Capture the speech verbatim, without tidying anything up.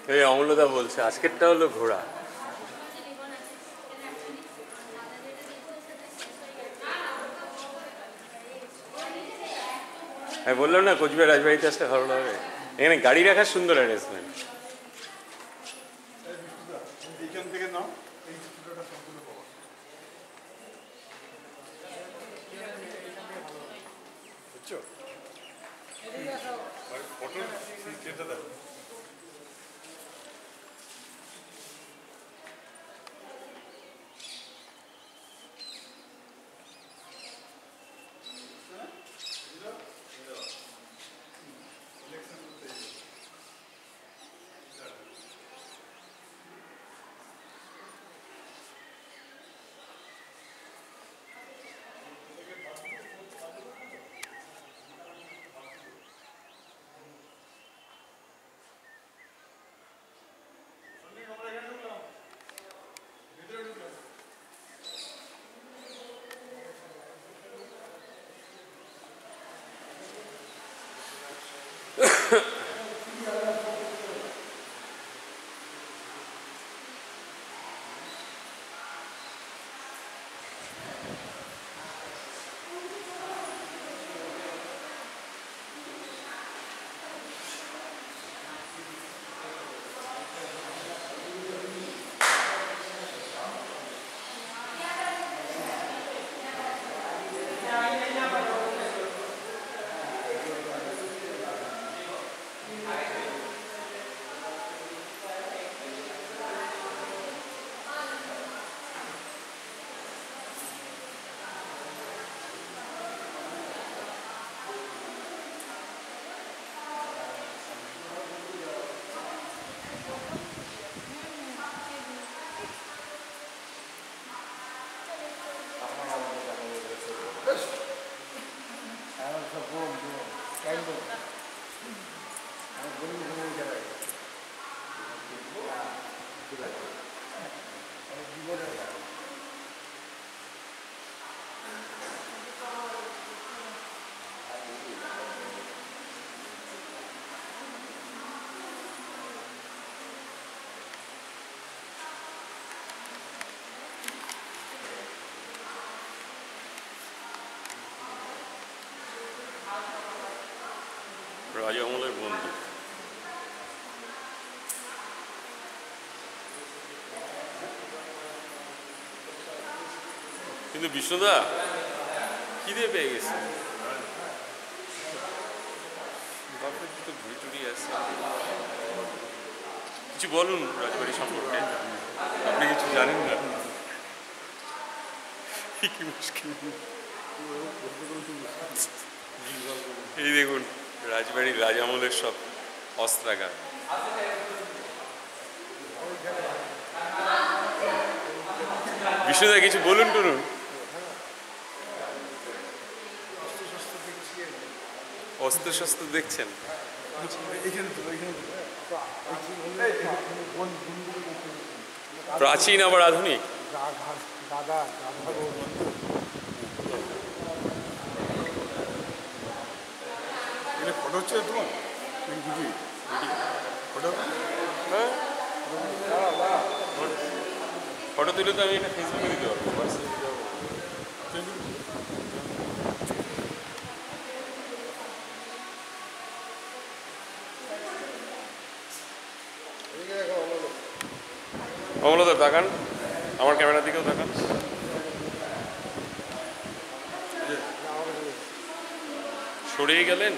এই অমলদা বলছে আজকেরটা হলো ঘোড়া। আমি বললাম না কোচবিহার রাজবাড়িতে আসলে ভালো লাগে, এখানে গাড়ি রাখার সুন্দর অ্যারেঞ্জমেন্ট। রাজা আমলের বন্ধু। কিন্তু বিষ্ণুদা খিদে পেয়ে গেছে, তো ঘুরি টুরি আছে। কিছু বলুন রাজবাড়ি সম্পর্কে, আপনি কিছু জানেন না? কি মুশকিল। এই দেখুন রাজবাড়ির রাজা আমলের সব অস্ত্রাগার। বিষ্ণুদা কিছু বলুন টুলুন। অস্ত্র শস্ত্র দেখছেন? প্রাচীন আবার আধুনিক। ফটো হচ্ছে তোমার ফটো হ্যাঁ ফটো তুলে তো আমি এটা ফেসবুকে দিতে পারবো, হোয়াটসঅ্যাপে দিতে পারবো। অমলদা তাকান, আমার ক্যামেরার দিকেও তাকান। সরিয়ে গেলেন।